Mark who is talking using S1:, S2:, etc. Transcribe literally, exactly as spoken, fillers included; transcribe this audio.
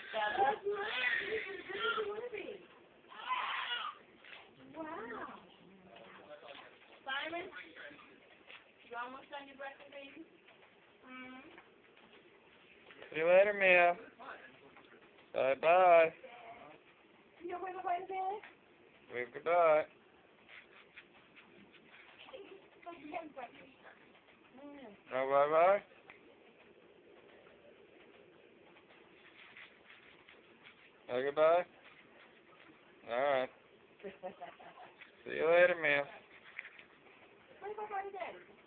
S1: Wow. Simon, you almost done your breakfast, baby? Mm-hmm.
S2: See you later, Mia. Bye-bye.
S1: You know where the way to bed?
S2: Wave goodbye. No bye-bye? No goodbye? Alright. See you later, Mia.
S1: Where's my daddy?